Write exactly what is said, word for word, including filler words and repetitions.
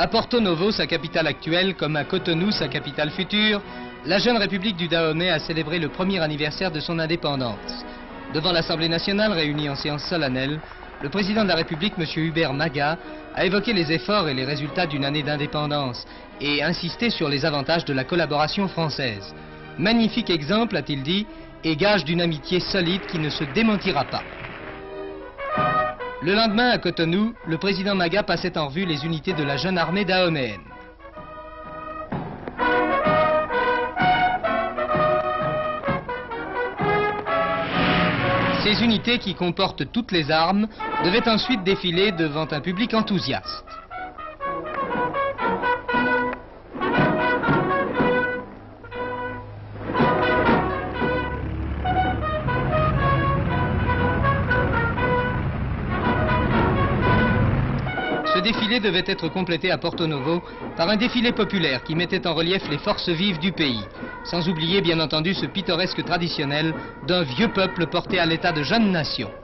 À Porto Novo, sa capitale actuelle, comme à Cotonou, sa capitale future, la jeune République du Dahomey a célébré le premier anniversaire de son indépendance. Devant l'Assemblée nationale réunie en séance solennelle, le président de la République, M. Hubert Maga, a évoqué les efforts et les résultats d'une année d'indépendance et insisté sur les avantages de la collaboration française. Magnifique exemple, a-t-il dit, et gage d'une amitié solide qui ne se démentira pas. Le lendemain, à Cotonou, le président Maga passait en revue les unités de la jeune armée dahoméenne. Ces unités, qui comportent toutes les armes, devaient ensuite défiler devant un public enthousiaste. Ce défilé devait être complété à Porto Novo par un défilé populaire qui mettait en relief les forces vives du pays, sans oublier bien entendu ce pittoresque traditionnel d'un vieux peuple porté à l'état de jeune nation.